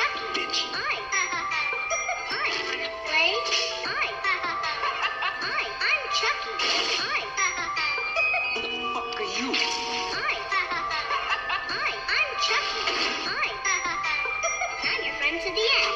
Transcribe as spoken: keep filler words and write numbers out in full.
Chucky. Bitch. I. I. Play. I. I. I'm Chucky. I. Who the fuck are you? I. I. I'm Chucky. I. I'm your friend to the end.